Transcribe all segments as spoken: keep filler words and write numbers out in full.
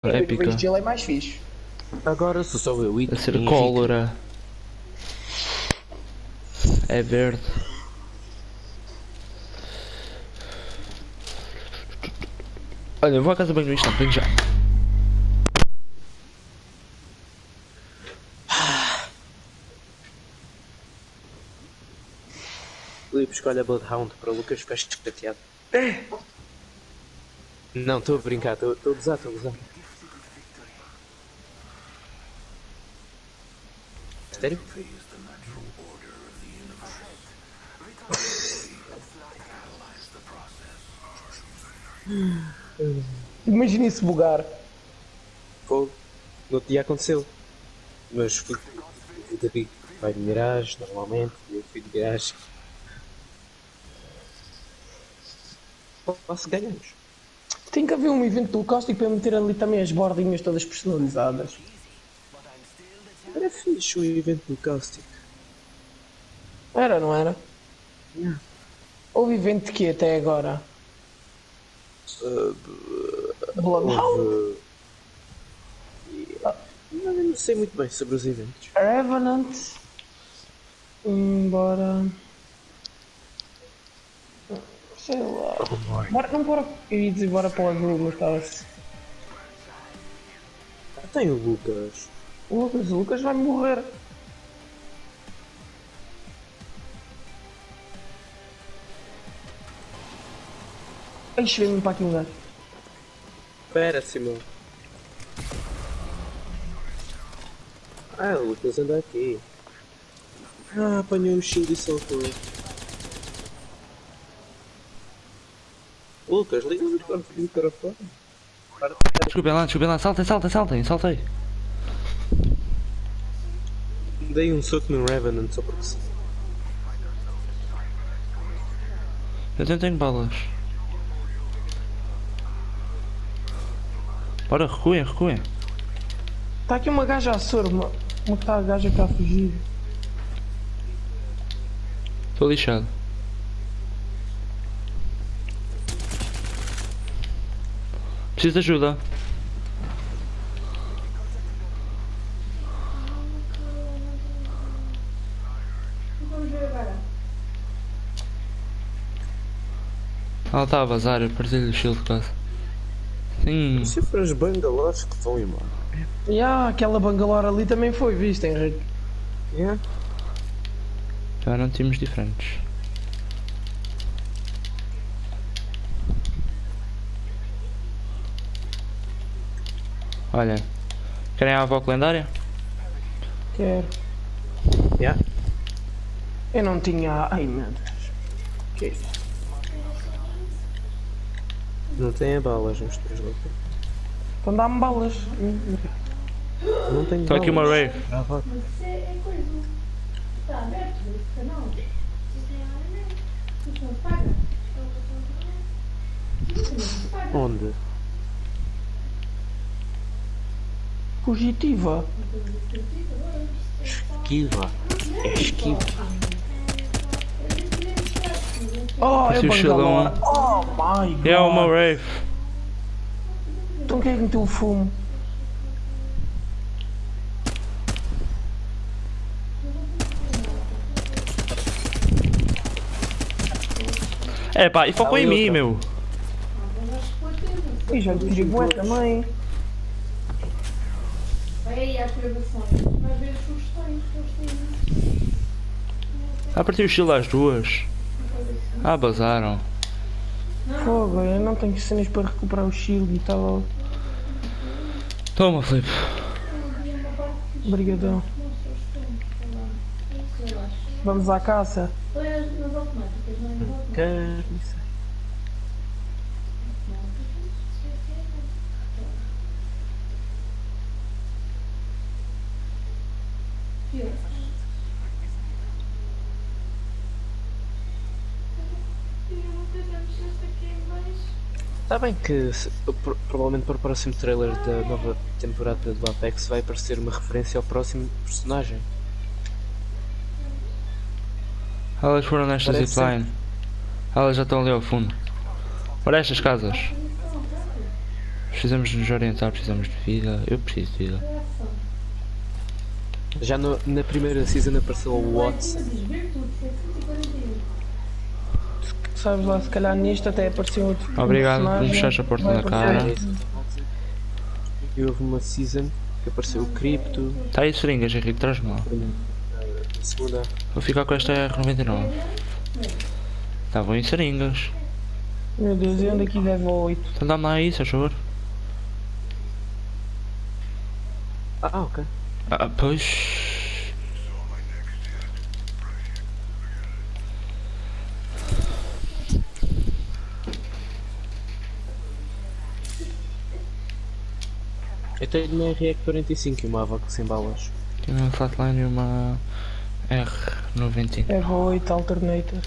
épica. O gelo é mais fixe. Agora sou só eu e A ser cólera. É verde. Olha, eu vou à casa bem no instante, venho já. Filipe, escolhe a Bloodhound para o Lucas ficar chateado. Não, estou a brincar, estou a gozar, estou a gozar. Sério? Imagina isso bugar. Fogo. No outro dia aconteceu. Mas fui, o David vai de miragem normalmente, e eu fui de miragem. Posso ganhamos. Tem que haver um evento do cáustico para meter ali também as bordinhas todas personalizadas. Era fixe o evento do Caustic. Era, não era? Yeah. Houve evento de quê até agora? Uh, Bloodhound? houve... Não, eu não sei muito bem sobre os eventos. Revenant? Hum, bora... Sei lá... Oh, Bora, não bora... Eu ia dizer bora para o Agru, mas estava-se... tem o Lucas. O Lucas, o Lucas vai morrer. Ai, cheguei-me para aqui um gajo. Espera, Simão. Ah, o Lucas anda aqui. Ah, apanhou o shield e soltou. Lucas, liga o microfone. Desculpem lá, desculpem lá, saltem, saltem, saltem, saltei. Dei um soco no Revenant só porque sim. Eu não tenho balas. Bora, recuem, recuem. Está aqui uma gaja a soro, uma, uma que está a gaja cá a fugir. Estou lixado. Preciso de ajuda. Ela está a vazar, eu partilho o shield quase. Sim. Se for as bangalores que vão embora. E yeah, aquela bangalore ali também foi vista, Henrique. Yeah. Já eram times diferentes. Olha, querem a avó lendária? Quero. Yeah. Eu não tinha... Ai meu Deus. Que é isso? Não tem balas nos três locais. Então dá-me balas. Não tenho Estou aqui uma balas. rave. Ah, vá. Mas isso é, é coisa. Está aberto esse canal. Isso não se paga. Isso se paga. Onde? Fugitiva. Esquiva. É esquiva. Oh, é Esse bangalore. chalão. Oh my god. É uma rave. Então quem é que meteu o fumo? É pá, e focou em mim, meu. Ih, já lhe tirei bué também. Vai aí às gravações. Vai ver as sugestões que eles têm. Ah, partiu o shield às duas. Ah, bazaram. Fogo, eu não tenho cenas para recuperar o shield e tal. Toma, Filipe. Obrigadão. Vamos à caça. Foi nas automáticas, não é? Nas automáticas. Carne. Está bem que se- pro- provavelmente para o próximo trailer da nova temporada do Apex vai aparecer uma referência ao próximo personagem. Elas foram nesta Parece zipline. Elas já estão ali ao fundo. Para estas casas. Precisamos de nos orientar, precisamos de vida. Eu preciso de vida. Já no- na primeira season apareceu o Watson. Sabes lá, se calhar nisto até apareceu outro Obrigado, personagem. não fechaste a porta Vai na cara. aparecer. E houve uma season que apareceu o Crypto. Tá aí seringas, Henrique, traz-me lá. Na segunda. Vou ficar com esta R noventa e nove. Estavam em seringas. Meu Deus, e onde aqui deve ao oito? Então dá-me lá aí, se faz favor. Ah, ok. Ah, pois. Eu tenho uma R X quarenta e cinco e uma AVAC sem balas. Tinha uma flatline e uma R noventa e nove. Deve ao oito Alternator.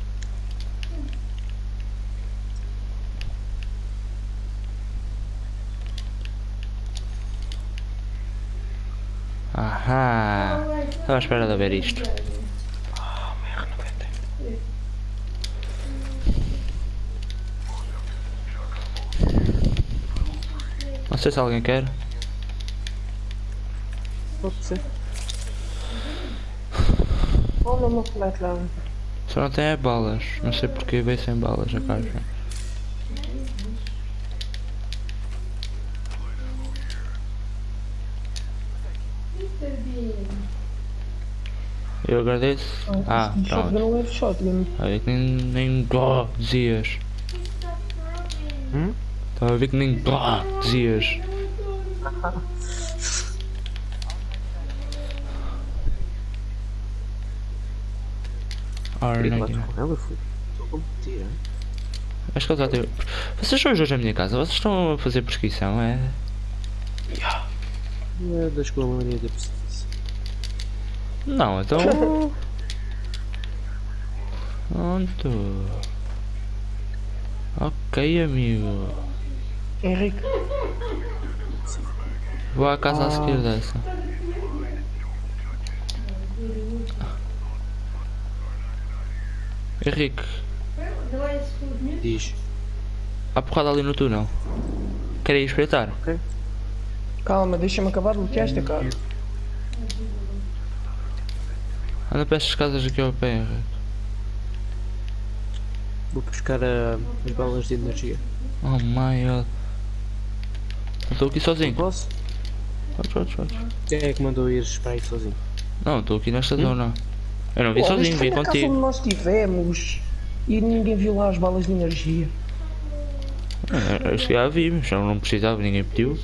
Ahá. Estava à espera de ver isto. Não sei se alguém quer. Pode ser. Olha uma flatline. Só não tem é balas. Não sei porque veio sem balas a caixa. Eu agradeço. Ah, pronto. Shotgun leve shotgun. Estava a ver que nem, nem gló dizias. Hum? Estava a ver que nem gló dizias. Ora, Queria não falar é. com ela, fui. Estou a competir, hein? Acho que ele já teve. Vocês são os dois na minha casa, vocês estão a fazer prescrição, é? É das colônias da pesquisa. Não, então. Pronto. Ok, amigo. Henrique, Vou à casa a seguir dessa. Henrique, Diz. há porrada ali no túnel. Quer ir espreitar? calma, deixa-me acabar de lutear esta cara. Anda para estas casas aqui ao pé, Henrique. Vou buscar ah, as balas de energia. Oh my god. Eu estou aqui sozinho. Posso? Podes, podes, podes. Quem é que mandou ir para aí sozinho? Não, estou aqui nesta zona. Eu não vim Pô, sozinho, isto foi vim na casa onde contigo. nós estivemos e ninguém viu lá as balas de energia. É, eu cheguei a vir, mas eu não precisava, ninguém pediu.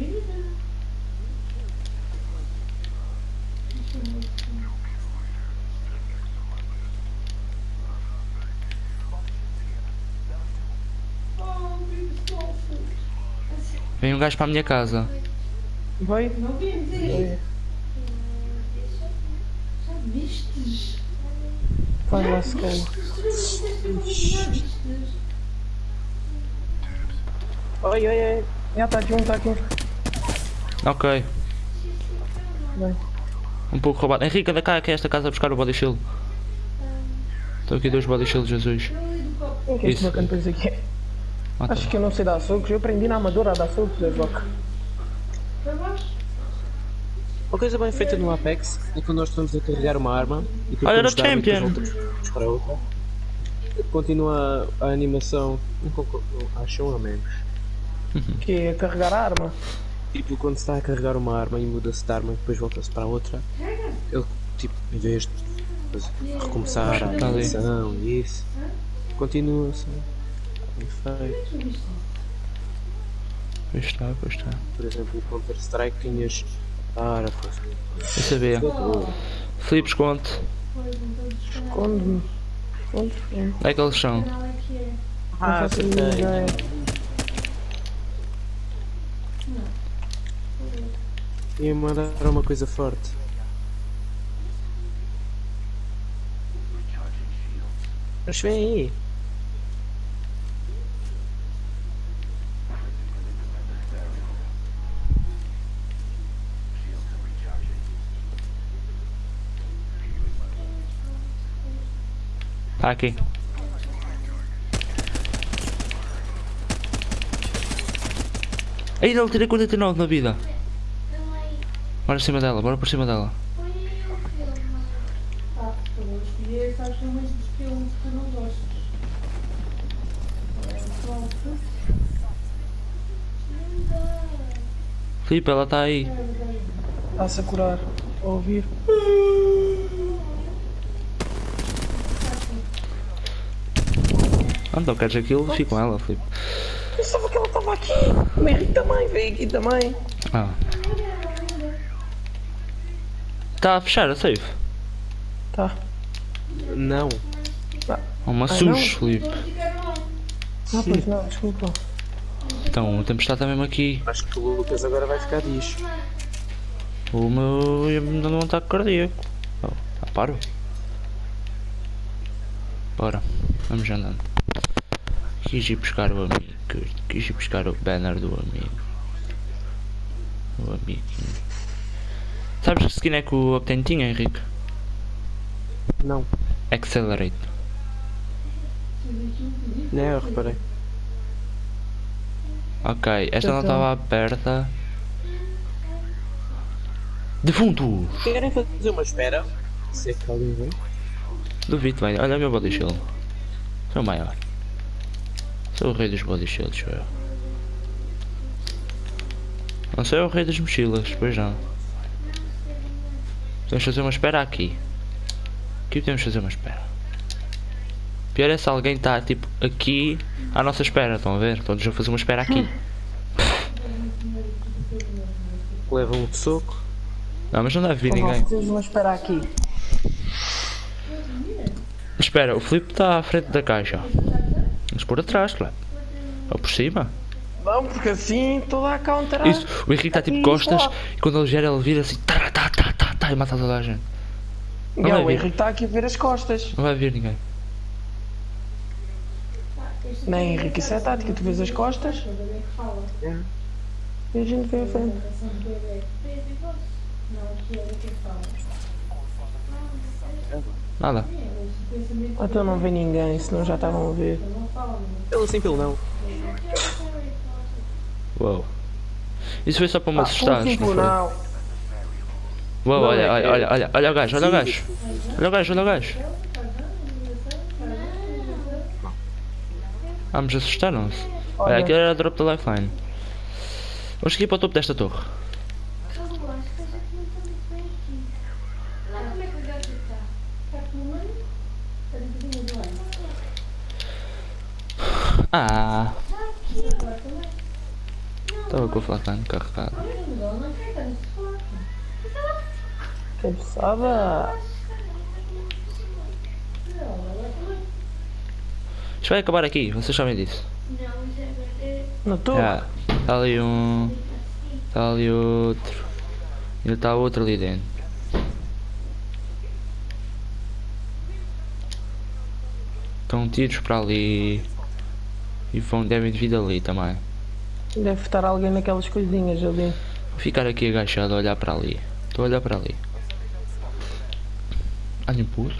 Vem um gajo para a minha casa. Vai? Não vimos isso. Já vistes? Vai lá se calma. Oi, oi, oi. Já está aqui um, está aqui um. Ok. Vai. Um pouco roubado. Henrique, anda cá que é esta casa a buscar o body shield. Estão aqui dois body shields azuis. Quem que é este Isso. bacana depois aqui? Ah, tá. Acho que eu não sei dar socos. Eu aprendi na amadora a dar socos, Zé Joca. Para baixo? Uma coisa bem feita no Apex é quando nós estamos a carregar uma arma e Olha, era tentamos dar e depois champion. voltamos para outra. Continua a, a animação, um pouco, acham a menos. Que é carregar a arma. Tipo, quando se está a carregar uma arma e muda-se de arma e depois volta-se para a outra, ele, tipo, em vez de fazer- recomeçar a Tá ali. animação e isso, continua-se. Bem feito. Pois está, pois está. Por exemplo, o Counter-Strike tinhas. Ah, era força. Eu sabia. Filipe, esconde. Esconde-me. Esconde-me. Onde é que eles são? Não é que é. Não Ah, faço a mínima acertei. ideia. Ia mandar uma coisa forte. Mas vem aí. Está aqui. Ainda ele tirei quarenta e nove na vida. Bora por cima dela, bora por cima dela. Ah, tu vou escolher, sabes que é mais dos filmes que tu não gostas. É, pronto. Filipe, ela está aí. Está-se a curar. A ouvir. Ah, então queres aquilo? Fica com ela, Filipe. Eu sabia que ela estava aqui. O Henrique também, veio aqui também. Ah. Está a fechar a safe? Tá. Não. Ah, Uma Ai, sus, não. Filipe. não, pois não, desculpa. Então, o tempo está mesmo aqui. Acho que o Lucas agora vai ficar disso. O meu ainda não está cardíaco. Oh, ah, paro. Bora, vamos andando. Quis ir buscar o amigo. Quis ir buscar o banner do amigo. O amiguinho. Sabes que skin é que o Octane tinha, Henrique? Não. Accelerate. Não, eu reparei. Ok, esta não Então. estava aberta. Defuntos! Querem fazer uma espera? Se é que alguém vem. Duvido bem, olha o meu body shield. Sou o maior. Sou o rei dos body shields, sou eu. Não sou eu o rei das mochilas, pois não. Podemos fazer uma espera aqui. Aqui podemos fazer uma espera. Pior é se alguém está tipo aqui à nossa espera, estão a ver? Então deixa eu fazer uma espera aqui. Leva um soco. Não, mas não deve vir Então, ninguém. vocês vão esperar aqui. Espera, o Filipe está à frente da caixa. Vamos por atrás, claro. Ou por cima. Vamos, porque assim toda a counter. Isso, o Henrique está tipo Aqui, costas só. e quando ele gera ele vira assim tá, tá, tá, tá, tá, e mata toda a gente. Não Não, vai o vir. Henrique está aqui a ver as costas. Não vai vir ninguém. Não, Henrique, isso é tática. Tu vês as costas e a gente vê a frente. Nada. Então não vê ninguém, senão já estavam a ver. Pelo sim, pelo não. Uou. Isso foi só para me assustar, não Tipo, foi? não. Uou, Não, olha, é- olha, é- olha, olha, olha o gajo, olha o gajo. Olha o gajo, olha o gajo. Vamos assustar-nos. Olha, Olha. aquilo era a drop da lifeline. Vamos seguir para o topo desta torre. Ah, estava com o flatline carregado. Cabeçada. Isto vai acabar aqui, vocês sabem disso. Na torre. Já, está ali um. Está ali outro. Ainda está outro ali dentro. Estão tiros para ali. E vão, devem vir ali também. Deve estar alguém naquelas coisinhas ali. Vou ficar aqui agachado a olhar para ali. Estou a olhar para ali. Olha um puto.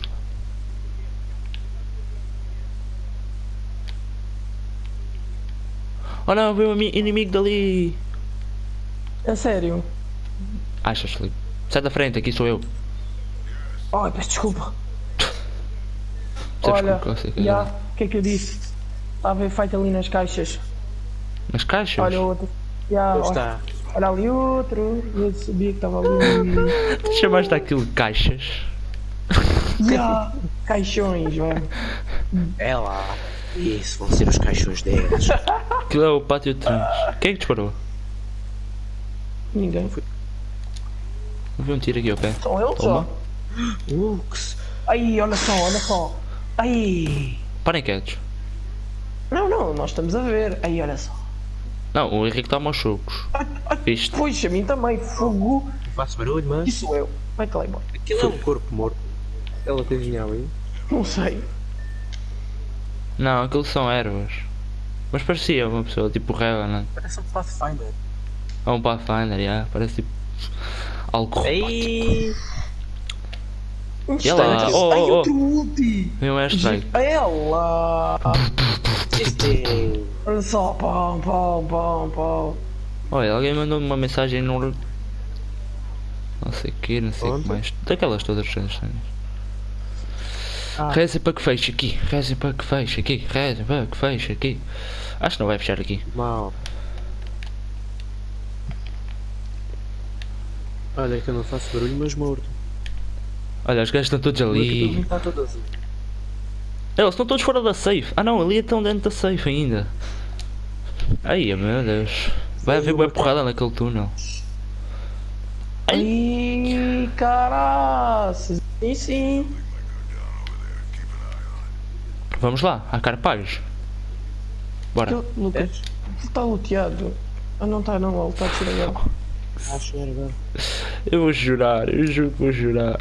Oh não, veio um ami- inimigo dali. A sério? Achas, Felipe? Sai da frente, aqui sou eu. Ai, peço desculpa. Sabes Olha, como que eu sei que é? já, o que é que eu disse? Está a ver feito ali nas caixas. Nas caixas? Olha outro. Já, Ele olha, está. olha ali outro. Eu sabia que estava ali. Chamaste aquilo de caixas? Já, caixões, mano. É lá. Isso, vão ser os caixões deles. Aquilo é o pátio de trens. Quem é que disparou? Ninguém. Eu vi um tiro aqui ao pé. São eles Toma. só. Lux. Aí, olha só, olha só. Aí. Parem quietos. Não, não, nós estamos a ver. Aí, olha só. Não, o Henrique toma aos socos. Viste? Pois, a mim também. Fogo. Faço barulho, mas. Isso eu. Vai que lá embora. Aquilo é um corpo morto. Ela tem vinha ali. Não sei. Não, aquilo são ervas. Mas parecia uma pessoa, tipo Revenant. Parece um Pathfinder. Ou um Pathfinder, yeah. Parece tipo algo robótico. Ei! Um E ela- instante. oh, Ai, oh, oh. outro ulti. Vem um airstrike. Ela. Este. Olha só, pão, pão, pão, pão. Olha, alguém mandou-me uma mensagem no... Não sei o que, não sei o que Onde? mais. Daquelas todas estranhas. Ah. Reza para que feche aqui, reza para que feche aqui, reza para que feche aqui. Acho que não vai fechar aqui. Mal. Olha que eu não faço barulho, mas morto. Olha, os gajos estão todos ali. Está todo assim. Eles estão todos fora da safe. Ah não, ali estão dentro da safe ainda. Ai meu Deus. Vai haver boa porrada naquele túnel. Ai, caraças. Sim, sim. Vamos lá, há carpalhos. Bora. Aquilo, Lucas, ele está luteado. Ah, não está, não, ele está a tirar água. Acho agora. Eu vou jurar, eu juro que vou jurar.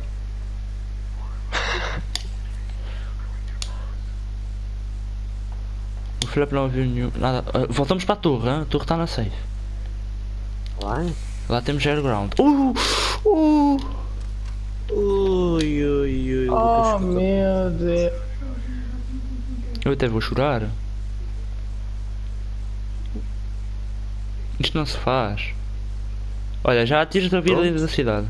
O Felipe não viu nenhum. Nada. Ah, voltamos para a torre, hein? A torre está na safe. Lá? Lá temos air ground. Uh! Uh! Ui, ui, ui. Oh, Lucas, meu Deus. Eu até vou chorar. Isto não se faz. Olha, já atiras a vida Pronto. dentro da cidade.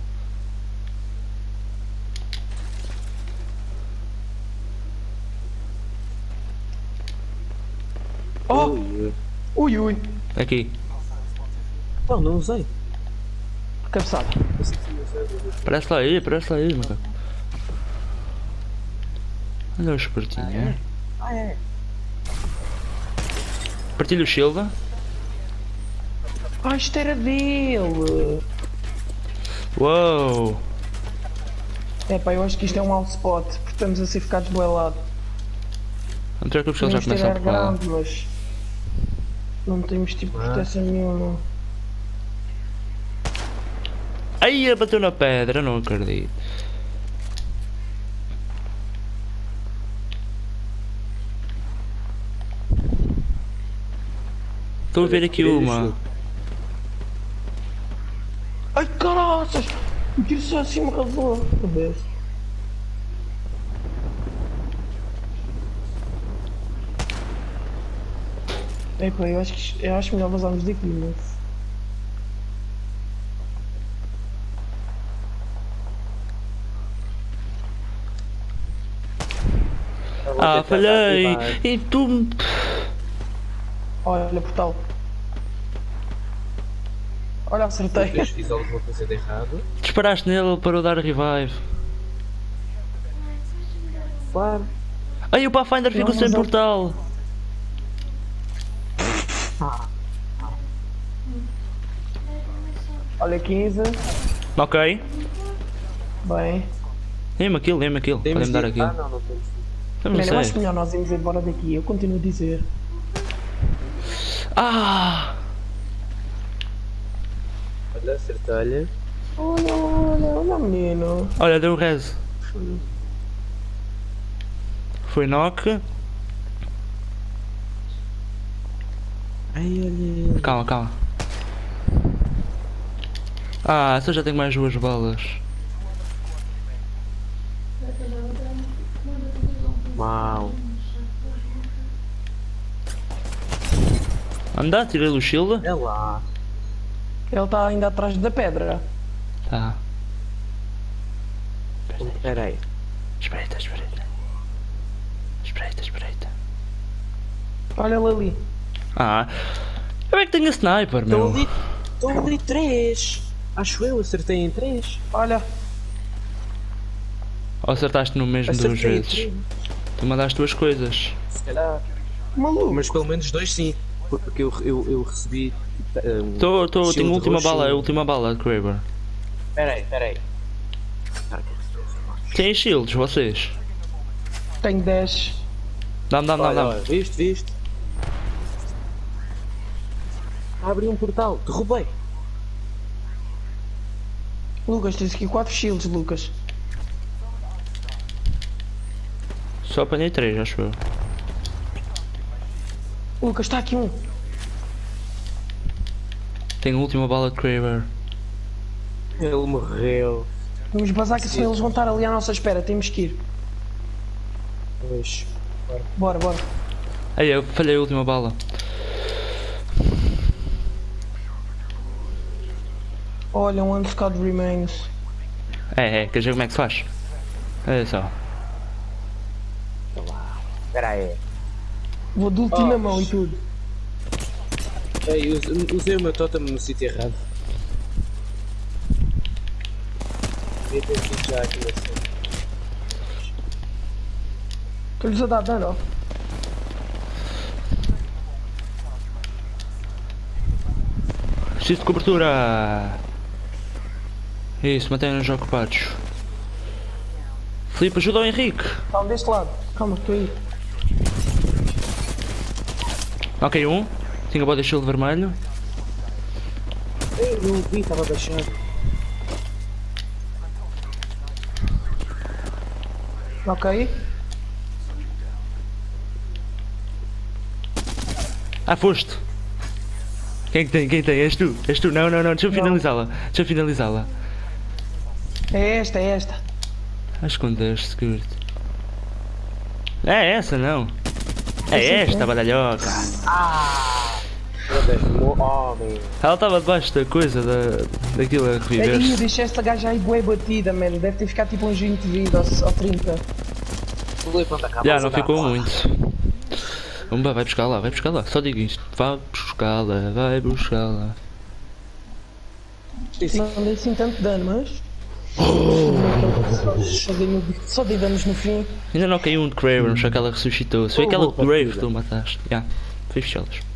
Oh, Ui, ui. ui, ui. Aqui. Não, não usei. Cabeçada. Parece lá aí, parece lá aí, macaco. Olha o espertinho, é? Ah, é. Partilha o shield. Ah, isto era dele. Uou! É pá, eu acho que isto é um alt spot, porque estamos a ser ficados do lado. Não te preocupes que eles já Podemos ter começam a air porrada. ground, mas não temos tipo Ah. proteção nenhuma. Ai, bateu na pedra, não acredito. Estou a ver aqui uma. Ai, caraças! O tiro só assim me rasou a cabeça. É pá, eu acho que eu acho melhor vazarmos daqui, mas... Ah, falhei! E tu. Olha, portal. Olha, acertei. Lucas, fiz alguma coisa de errado. Disparaste nele para o dar revive. Claro. Ai, o Pathfinder ficou Não, sem mas eu- portal. Olha, quinze. Ok. Bem. Dê-me aquilo, dê-me aquilo. Temos Podem-me dar de- Ah, aquilo. não, não temos. Estamos Mano, eu a acho safe. melhor nós irmos embora daqui. Eu continuo a dizer. Ah! Olha, acertei-lhe. Olha, olha, olha, menino. Olha, deu res. Foi knock. Ai, olha. Calma, calma. Ah, só já tenho mais duas balas. Mal. Anda, tirei do shield. É lá. Ele está ainda atrás da pedra. Tá. Espera aí. Espreita, espreita. Espreita, espreita. Olha ele ali. Ah, eu é que tenho a sniper, Estão meu. ali. Estão ali três. Acho eu, acertei em três. Olha. Ou acertaste no mesmo duas Acertei em vezes? três. Tu mandaste duas coisas. Se calhar. Maluco. Mas pelo menos dois sim. Porque eu, eu, eu recebi. Um, Tô, tô, shield tenho a última roxo. bala, a última bala de Kraber. Espera aí, espera aí. Têm shields, vocês? Tenho dez. Dá-me, dá-me, Olha, dá-me. olha, viste, viste? Abre um portal, derrubei. Lucas, tens aqui quatro shields, Lucas. Só apanhei três, acho eu. Lucas, está aqui um. Tenho a última bala de Kraber. Ele morreu. Vamos bazar que senão eles vão estar ali à nossa espera. Temos que ir. Pois. Bora, bora. Ai, eu falhei a última bala. Olha, um unscathed remains. É, é, quer dizer como é que se faz? Olha só. Espera aí. Vou de ulti Oh, na mão e tudo. Ei, use- usei o meu totem no sítio errado. Devia ter sido já aqui assim. Estou-lhes a dar dano, ó. Preciso de cobertura. Isso, mantenham-nos ocupados. Filipe, ajuda o Henrique. Calma, deste lado. Calma, estou aí. Ok, um. Tinha body shield vermelho. Ei, não vi, estava baixado. Ok. Ah, foste. Quem é que tem? Quem tem? És tu? És tu? Não, não, não. Deixa eu Não. finalizá-la. Deixa eu finalizá-la. É esta, é esta. Ah, escondeste, curto. É essa, não. É Sim, esta, é. badalhoca. Meu Deus, mo- homem. Ela estava debaixo da coisa, da, daquilo a Aí, eu reviver-se. deixei esta gaja aí bué batida, mano. Deve ter ficado tipo uns vinte de vida ou, ou trinta. O Filipe não está cá. Já, vamos não andar. ficou muito. Vamos, vai buscar lá, vai buscar lá. Só digo isto. Vai buscá-la, vai buscá-la. Sim, sim. Não dei assim tanto dano, mas. Só, só, dei, no- só dei danos no fim. Ainda não caiu um de Cravens, só que ela ressuscitou. Se foi Oh, aquela boa de Grave que partida. tu mataste. Já, foi fechadas.